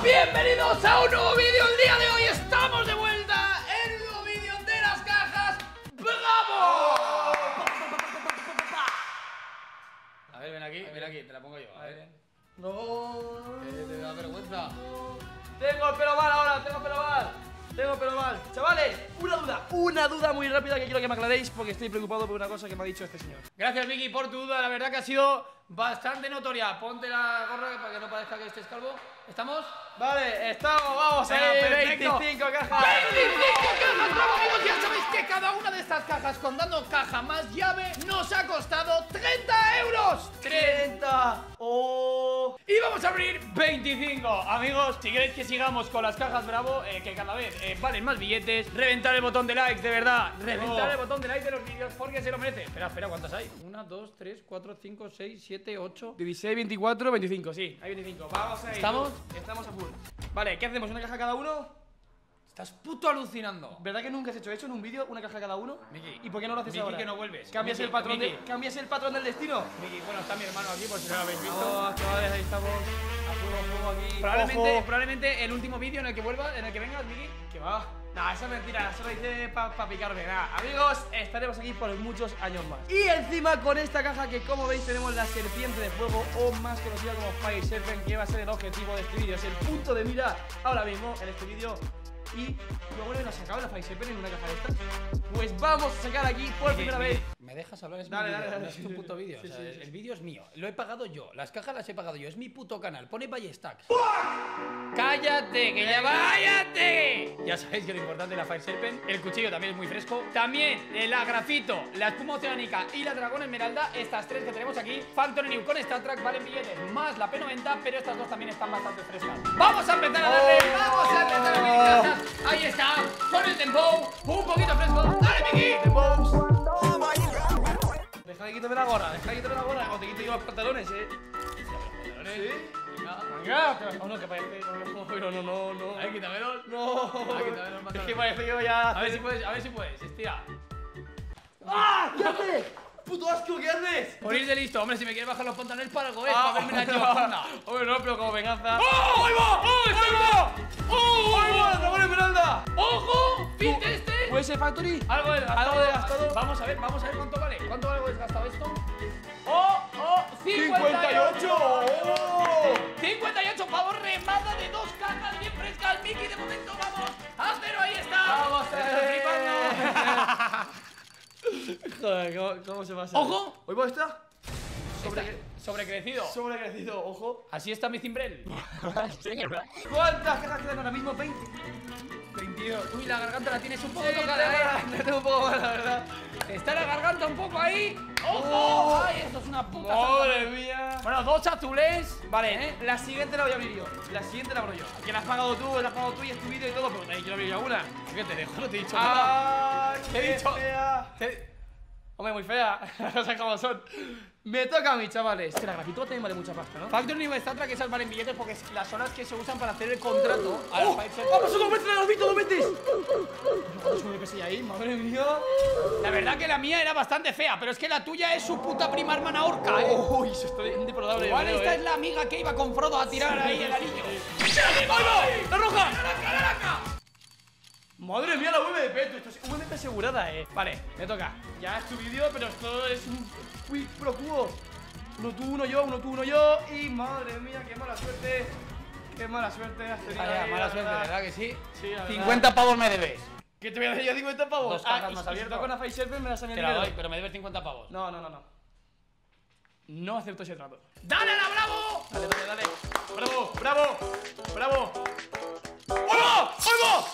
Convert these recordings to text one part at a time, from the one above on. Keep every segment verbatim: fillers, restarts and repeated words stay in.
Bienvenidos a un nuevo vídeo. El día de hoy estamos de vuelta en un nuevo vídeo de las cajas. ¡Bravo! A ver, ven aquí, ven aquí, te la pongo yo. A ver. No. Eh, te da vergüenza. Tengo el pelo mal ahora, tengo el pelo mal. Tengo el pelo mal. Chavales, una duda, una duda muy rápida que quiero que me aclaréis porque estoy preocupado por una cosa que me ha dicho este señor. Gracias, Miki, por tu duda. La verdad que ha sido bastante notoria. Ponte la gorra para que no parezca que estés calvo. ¿Estamos? Vale, estamos, vamos a Venga, ver, perfecto. veinticinco cajas. veinticinco cajas, bravo, amigos. Ya sabéis que cada una de estas cajas, contando caja más llave, nos ha costado treinta euros. treinta. Oh. Y vamos a abrir veinticinco. Amigos, si queréis que sigamos con las cajas Bravo, eh, que cada vez eh, valen más billetes, reventar el botón de likes, de verdad. Reventar Oh. el botón de like de los vídeos porque se lo merece. Espera, espera, ¿cuántas hay? una, dos, tres, cuatro, cinco, seis, siete, ocho. dieciséis, veinticuatro, veinticinco, sí, hay veinticinco. Vamos a ir. ¿Estamos? Estamos a full. Vale, ¿qué hacemos? ¿Una caja cada uno? Estás puto alucinando. ¿Verdad que nunca has hecho eso en un vídeo? ¿Una caja cada uno? Miki. ¿Y por qué no lo haces Miki, ahora? que no vuelves. ¿Cambias Miki, el patrón Miki. de, ¿Cambias el patrón del destino? Miki, bueno, está mi hermano aquí por si no lo habéis visto. Vamos, chavales, ahí estamos. A fuego, a fuego aquí. Probablemente, Ojo. probablemente el último vídeo en el que vuelvas, en el que vengas, Miki. ¿Qué va? Nah, esa es mentira, eso lo hice para pa picarme. Nah, amigos, estaremos aquí por muchos años más. Y encima con esta caja que, como veis, tenemos la serpiente de fuego, o más conocida como Fire Serpent, que va a ser el objetivo de este vídeo. Es el punto de mira ahora mismo en este vídeo. Y luego no nos sacado la Fire Serpent en una caja de estas. Pues vamos a sacar aquí por Miki, primera Miki, vez. ¿me dejas hablar? Es Dale, mi dale, vídeo, dale, no es sí, tu sí, puto vídeo. sí, o sea, sí, sí. el vídeo es mío. Lo he pagado yo. Las cajas las he pagado yo. Es mi puto canal. Pone Ballestacks. ¡Cállate! ¡Que ya váyate! Ya sabéis que lo importante es la Fire Serpent. El cuchillo también es muy fresco. También eh, la grafito, la espuma oceánica y la dragón esmeralda. Estas tres que tenemos aquí. Phantom New con Star Trek valen billetes más la P noventa, pero estas dos también están bastante frescas. ¡Vamos a empezar a darle! Oh. ¡Vamos a empezar a abrir cajas! Ahí está. Con el tempo. Un poquito fresco. ¡Dale, Miki! De box. Deja de quitarme la gorra, deja de quitarme la gorra, o te quito yo los pantalones, eh. ¿Sí? Venga. Venga, oh, no, que parece. No, no, no, no, no. A ver, quítamelo. No, Ah, quítame los es pantalones. que parece yo ya. A ver si puedes, a ver si puedes. Estira. ¡Ah! ¿Qué haces? ¡Puto asco! ¿Qué haces? Por ir de listo, hombre, si me quieres bajar los pantalones para algo, es Ah, para verme la chivajanda. Hombre, no, pero como venganza. ¡Oh! ¡Ahí va! ¡Oh! ¡Ahí va! ¡Oh! ¡Ahí va! ¡Dragón esmeralda! ¡Ojo! ¿Viste este? ¿Puede ser Factory? Algo desgastado. Algo desgastado. Vamos a ver, vamos a ver cuánto vale. ¿Cuánto vale algo desgastado esto? ¡Oh! ¡Oh! ¡cincuenta y ocho! ¡Oh! cincuenta y ocho pavos, remada de dos cajas bien frescas. Miki, de momento vamos a cero, ahí está. ¡Vamos a Estoy flipando. Joder, ¿cómo, cómo se pasa? ¡Ojo! ¿Hoy va a estar? Sobre, Está sobrecrecido. sobrecrecido, ojo. Así está mi cimbrel. ¿Cuántas cajas quedan ahora mismo? veinte. veintidós. Uy, la garganta la tienes un poco Sí, tocada, ¿eh? la tengo un poco mal, la verdad. Está la garganta un poco ahí. ¡Ojo! Oh. ¡Ay, esto es una puta Madre santa! mía. Bueno, dos azules. Vale, ¿eh? la siguiente la voy a abrir yo. La siguiente la abro yo. Que la has pagado tú, la has pagado tú y es tu vídeo y todo, pero te quiero abrir yo alguna. ¿Qué te dejo? No te he dicho nada. ¡Ay! Te he qué dicho- fea. Te- Hombre, muy fea. No sé cómo son. Me toca a mí, chavales. Que la grafito también vale mucha pasta, ¿no? Factor New Star Trek, esas valen billetes porque es las horas que se usan para hacer el contrato. A las ¡Oh! Fire Serpent. ¡Vamos, dos veces la grafito, dos veces! ¿Cuántos me pesé ahí? Madre mía. La verdad que la mía era bastante fea, pero es que la tuya es su puta prima hermana orca, ¿eh? Uy, eso está indeprodable. Igual yo creo, esta ¿eh? es la amiga que iba con Frodo a tirar ahí el anillo. ¡Ahí va! ¡La roja! ¡Naranja, naranja! Madre mía, la V M P, esto es V M P asegurada, eh. Vale, me toca. Ya es tu vídeo, pero esto es un quick pro quo. Uno tú, uno yo, uno tú, uno yo. Y madre mía, qué mala suerte. Qué mala suerte has tenido. Vaya, ahí, mala la suerte, ¿verdad que sí? Sí, la verdad. cincuenta pavos me debes. ¿Qué te voy a dar yo cincuenta pavos? Dos cajas ah, y más si abierto. te toca una Fire Serpent, me das a mi Te la dinero. doy, pero me debes cincuenta pavos. No, no, no, no. No acepto ese trato. ¡Dale a la Bravo! Dale, dale, dale. ¡Bravo! ¡Bravo! ¡Bravo! ¡Hola! ¡Hola!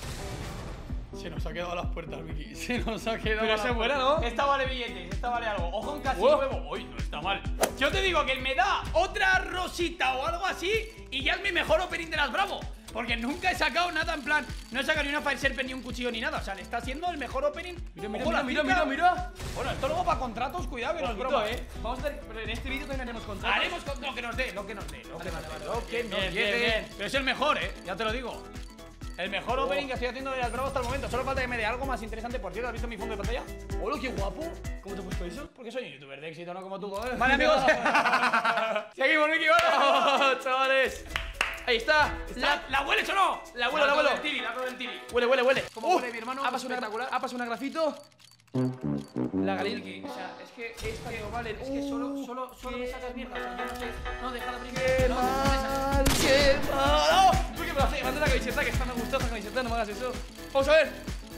Se nos ha quedado a las puertas, Miki. Se nos ha quedado. Pero a esa las es buena, puertas. ¿no? Esta vale billetes, esta vale algo. Ojo, un casi Wow. nuevo. Uy, no está mal. Yo te digo que me da otra rosita o algo así y ya es mi mejor opening de las Bravo. Porque nunca he sacado nada en plan. No he sacado ni una Fire Serpent ni un cuchillo ni nada. O sea, le está haciendo el mejor opening. Mira, mira, Ojo, la mira, cinta. mira, mira. Bueno, esto luego para contratos, cuidado que no es Ojito, broma. eh. Vamos a hacer. Pero en este vídeo también haremos contratos. Haremos con lo que nos dé, lo que nos dé, lo que Vale, nos vale, dé. vale. Lo que Bien, nos bien, llegue. bien. Pero es el mejor, eh, ya te lo digo. El mejor Oh. opening que estoy haciendo de las Bravo hasta el momento. Solo falta que me dé algo más interesante. Por cierto, ¿has visto mi fondo de pantalla? Hola, qué guapo. ¿Cómo te has puesto eso? Porque soy un youtuber de éxito, no como tú. Vale. Vale, amigos. Seguimos, Miki, vamos. Chavales. Ahí está. ¿La, ¿La hueles o no? La huelo, la huelo. del tiri, la huelo del tiri. Huele, huele, huele. ¿Cómo huele, mi hermano? Ha pasado una, Espectacular. ha pasado una grafito. La Galil. O sea, es que esta no vale. Es que solo, solo, solo me sacas mierda. O sea, yo no sé. No, deja de abrir. ¡Qué No, mal! ¡Qué mal! ¡Oh! ¿Por qué me lo haces? Manda la camiseta, que está me gustó esta camiseta, no me hagas eso. Vamos a ver.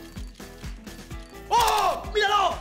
¡Oh! ¡Míralo!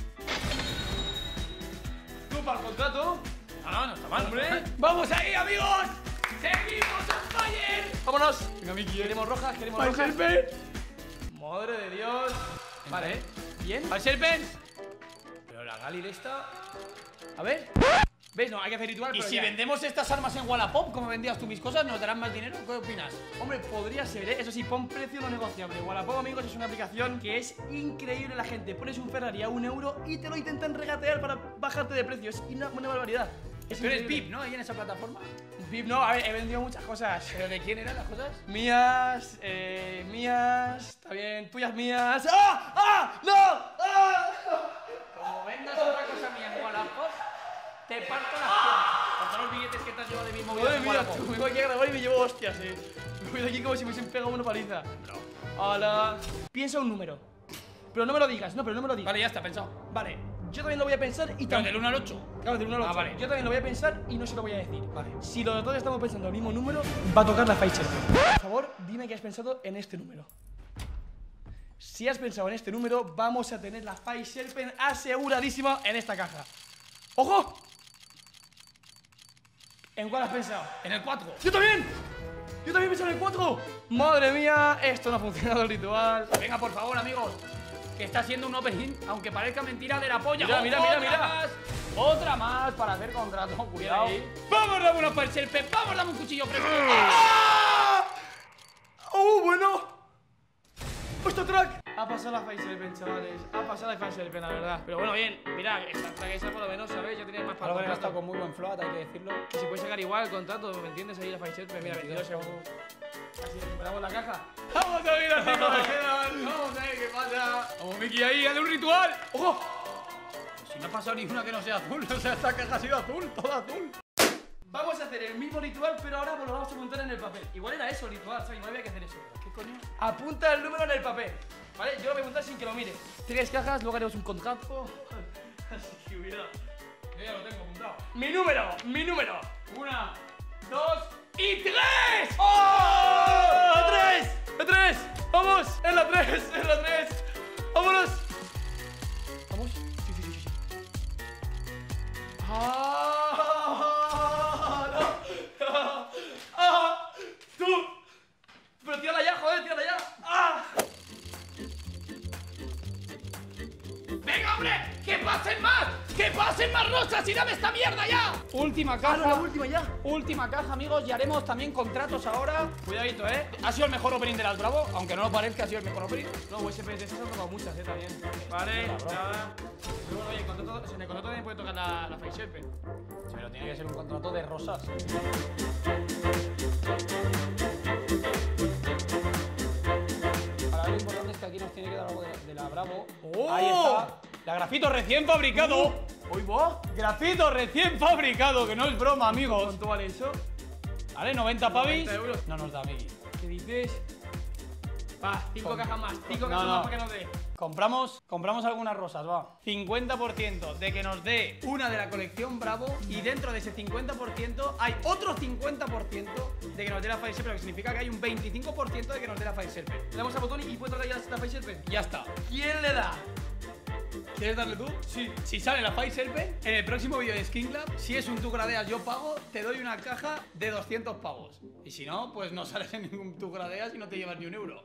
Tú para el contrato. No, no, no está mal, Hombre. hombre. ¡Vamos ahí, amigos! ¡Seguimos on fire! ¡Vámonos! Venga, Miki. Queremos rojas, queremos Fire rojas. Serpent. Madre de Dios. Vale, ¿eh? Bien. Fire Serpent. Pero la Galil esta. A ver. ¿Ves? No, hay que hacer ritual. Y pero si ya. vendemos estas armas en Wallapop, como vendías tú mis cosas, ¿nos darán más dinero? ¿Qué opinas? Hombre, podría ser, ¿eh? Eso sí, pon precio no negociable. Wallapop, amigos, es una aplicación que es increíble. La gente pones un Ferrari a un euro y te lo intentan regatear para bajarte de precio. Es una, una barbaridad. Es Tú eres increíble. V I P, ¿no? Ahí en esa plataforma. V I P, no, a ver, he vendido muchas cosas. ¿Pero de quién eran las cosas? Mías, eh, mías, está bien, tuyas mías. ¡Ah! ¡Ah! ¡No! ¡Ah! Como vendas otra cosa mía en Wallapop, te parto las piernas. Con todos los billetes que te has llevado de mi móvil Madre en mía, Wallapop. tú, me voy aquí a grabar y me llevo hostias, eh. Me voy de aquí como si me hubiesen pegado una paliza. Hola. Piensa un número. Pero no me lo digas, no, pero no me lo digas. Vale, ya está, pensado. Vale, yo también lo voy a pensar y Pero también. del uno al ocho. Claro, del uno al ocho. Ah, vale. Yo también lo voy a pensar y no se lo voy a decir. Vale. Si los dos estamos pensando el mismo número, va a tocar la Fire Serpent. Por favor, dime que has pensado en este número. Si has pensado en este número, vamos a tener la Fire Serpent aseguradísima en esta caja. ¡Ojo! ¿En cuál has pensado? En el cuatro. ¡Yo también! ¡Yo también he pensado en el cuatro! ¡Madre mía! Esto no ha funcionado el ritual. Venga, por favor, amigos. Que está siendo un opening, aunque parezca mentira, de la polla. Mira, ¡Ojo, mira, mira, otra mira! Más, otra más para hacer contrato. Cuidado. Ahí. Vamos, dame una Fire Serpent. Vamos, dame un cuchillo fresco. ¡Ah! ¡Oh, bueno! ¡Puesto track! Ha pasado la Fire Serpent, chavales. Ha pasado la Fire Serpent, la verdad. Pero bueno, bien. Mira, esta track esa por lo menos, ¿sabes? Ya tenía más para Algo que el no está contrato. con muy buen float, hay que decirlo. Que se puede sacar igual el contrato, ¿me entiendes? Ahí la Fire Serpent. Mira, veintidós euros. Así recuperamos la caja. Vamos a ver, amigos. Vamos a ver qué pasa. Vamos, Miki, ahí, hazle un ritual. ¡Ojo! Si no ha pasado ni una que no sea azul. O sea, esta caja ha sido azul, toda azul. Vamos a hacer el mismo ritual, pero ahora lo vamos a apuntar en el papel. Igual era eso el ritual, ¿sabes? No había que hacer eso. ¿Qué coño? Apunta el número en el papel. ¿Vale? Yo lo voy a apuntar sin que lo mire. Tres cajas, luego haremos un contrato. Así que cuidado. Yo ya lo tengo apuntado. Mi número, mi número. Una, dos y tres. ¡Oh! ¡La tres! ¡La tres! ¡Vamos! ¡Es la tres! ¡Es la tres! ¡Vámonos! ¿Vamos? Sí, sí, sí, sí, sí. ¡Ah! ¡No! ¡Ah! ¡Tú! ¡Pero tírala ya, joder! ¡Tírala ya! ¡Ah! ¡Venga, hombre! ¡Que pasen más! ¡Que pasen más rosas y dame esta mierda ya! Última ¡Ah, caja. no, la última ya! Última caja, amigos, y haremos también contratos ahora. Cuidadito, ¿eh? Ha sido el mejor opening de las Bravo, aunque no lo parezca, ha sido el mejor opening. No, U S P de esas han tocado muchas, ¿eh? También. Vale, nada. Pero bueno, oye, en contrato, en el contrato también puede tocar la, la Fire Serpent. Pero tiene que ser un contrato de rosas. Ahora lo importante es que aquí nos tiene que dar algo de, de la Bravo. ¡Oh! Ahí está. La grafito recién fabricado. ¿Hoy va? Grafito recién fabricado, que no es broma, amigos. ¿Cuánto vale eso? Vale, noventa pavis. noventa euros. No nos da, Miki. ¿Qué dices? Va, cinco Com- cajas más, cinco No, cajas no. más para que nos dé. Compramos, compramos algunas rosas, va. cincuenta por ciento de que nos dé una de la colección Bravo. Y dentro de ese cincuenta por ciento hay otro cincuenta por ciento de que nos dé la Fire Serpent, lo que significa que hay un veinticinco por ciento de que nos dé la Fire Serpent. Le damos al botón y puede tocar ya la Fire Serpent. Ya está. ¿Quién le da? ¿Quieres darle tú? Sí. Si sale la Fire Serpent, en el próximo vídeo de Skin Club, si es un tú gradeas yo pago, te doy una caja de doscientos pavos. Y si no, pues no sales en ningún tú gradeas y no te llevas ni un euro.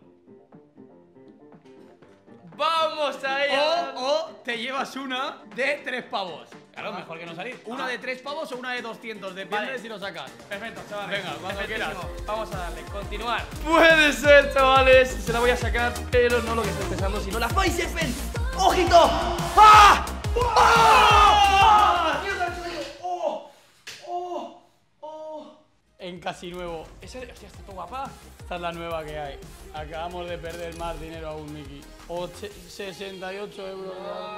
¡Vamos a ella! O, o te llevas una de tres pavos. Claro, mejor que no salir. Una de tres pavos o una de doscientos, depende Vale. si lo sacas. Perfecto, chavales. Venga, cuando Perfectísimo. quieras. Vamos a darle, continuar. Puede ser, chavales. Se la voy a sacar, pero no lo que estoy pensando, sino la Fire Serpent. ¡Ojito! ¡Ah! ¡Ah! ¡Mierda, el sueño! ¡Oh! ¡Oh! ¡Oh! En casi nuevo. Esa, hostia, está todo guapa. Esta es la nueva que hay. Acabamos de perder más dinero aún, Miki. Oche- sesenta y ocho euros.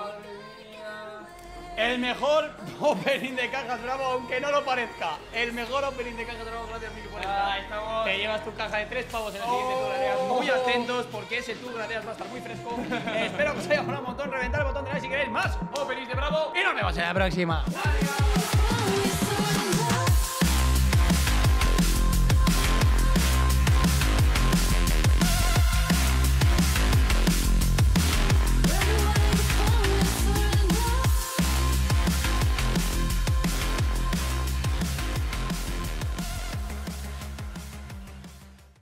El mejor opening de cajas Bravo, aunque no lo parezca. El mejor opening de cajas Bravo, gracias, Miki, por Ah, estar. estamos llevas tu caja de tres pavos en el siguiente Tú Gradeas. Muy atentos porque ese Tú Gradeas va a estar muy fresco. Espero que os haya molado un montón. Reventar el botón de like si queréis más openings de Bravo. Y nos vemos en la próxima. Oh,